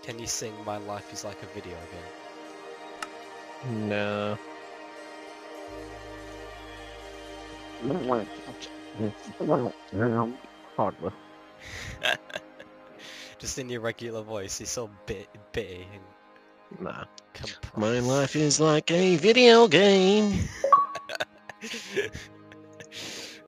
Can you sing My Life is Like a Video Game? No. Hardly. Just in your regular voice, you're so bitty and Nah. compressed. My life is like a video game.